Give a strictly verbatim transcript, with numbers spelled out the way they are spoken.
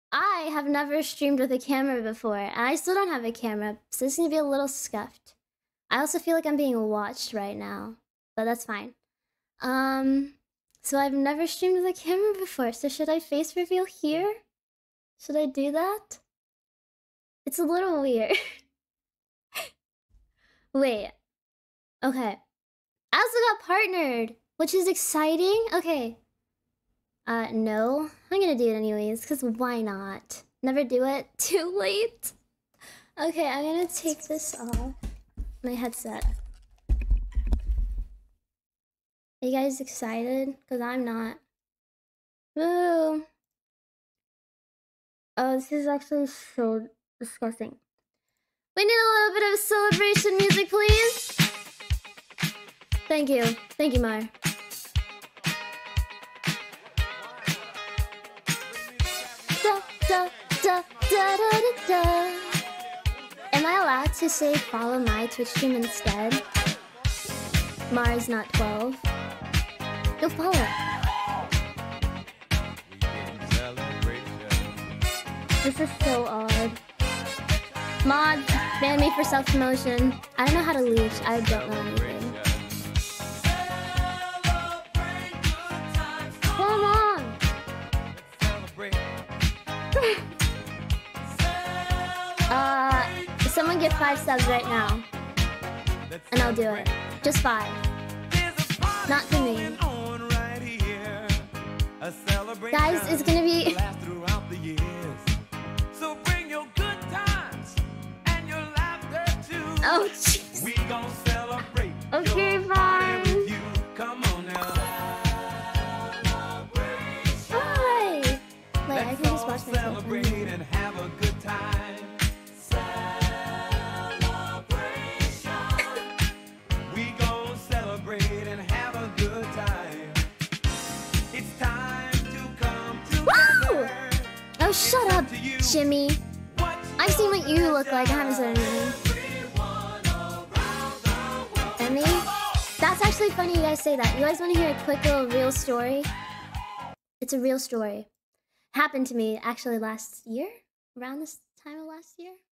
I have never streamed with a camera before, and I still don't have a camera, so this is gonna be a little scuffed. I also feel like I'm being watched right now, but that's fine. Um, so I've never streamed with a camera before, so should I face reveal here? Should I do that? It's a little weird. Wait. Okay. I also got partnered, which is exciting. Okay. Uh, no. I'm gonna do it anyways, because why not? Never do it. Too late. Okay, I'm gonna take this off. My headset. Are you guys excited? Because I'm not. Woo! Oh, this is actually so disgusting. We need a little bit of celebration music, please. Thank you. Thank you, Mar. Da, da, da, da, da, da, da. Am I allowed to say follow my Twitch stream instead? Mars not twelve. Go follow it. This is so odd. Mods, ban me for self-promotion. I don't know how to leech. I don't know anything. Come on! uh, someone get five subs right now. And I'll do it. Just five. Not for me. Guys, it's gonna be... Oh, jeez. We gon' celebrate. Okay, fine. Come on now. Hi. Wait, I can just watch myself. Celebrate and have a good time. Celebration. We gon' celebrate and have a good time. It's time to come together. Oh, shut up, Jimmy. I've seen what you look like. I haven't said anything. Emmy? That's actually funny you guys say that. You guys want to hear a quick little real story? It's a real story. Happened to me actually last year? Around this time of last year?